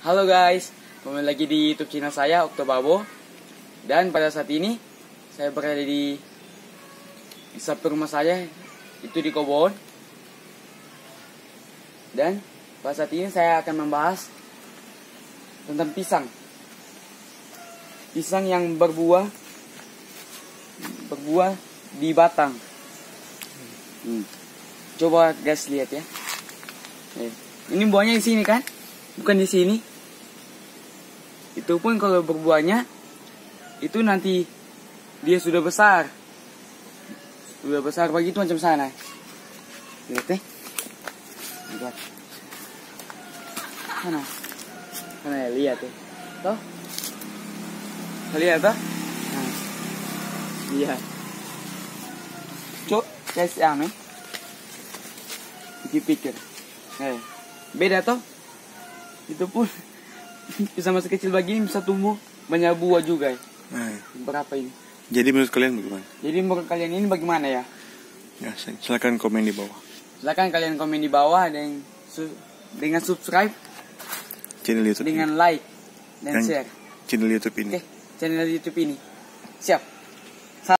Halo guys, kembali lagi di YouTube channel saya Oktobabo. Dan pada saat ini saya berada di samping rumah saya, itu di Kobon. Dan pada saat ini saya akan membahas tentang pisang. Pisang yang berbuah di batang. Coba guys lihat ya. Ini buahnya di sini kan? Bukan di sini. Itu pun kalau berbuahnya itu nanti dia sudah besar. Sudah besar begitu macam sana. Lihat deh. Lihat. Mana ya, lihat ya. Toh? Lihat toh? Nah. Lihat. Cuk, guys ame. Pikir. Beda toh? Itu pun bisa masih kecil begini bisa tumbuh banyak buah juga ya. Berapa ini? Jadi menurut kalian bagaimana? Jadi menurut kalian ini bagaimana ya? Ya, silakan komen di bawah. Silakan kalian komen di bawah dan dengan subscribe, Channel YouTube dengan like dan share. channel YouTube ini. Oke, channel YouTube ini. Siap.